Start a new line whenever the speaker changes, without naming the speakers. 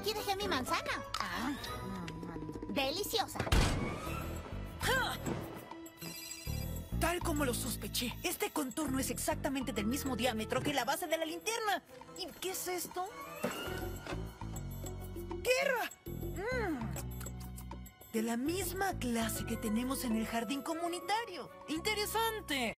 aquí dejé mi manzana. Deliciosa.
Tal como lo sospeché, este contorno es exactamente del mismo diámetro que la base de la linterna. ¿Y qué es esto? ¡Tierra! De la misma clase que tenemos en el jardín comunitario. ¡Interesante!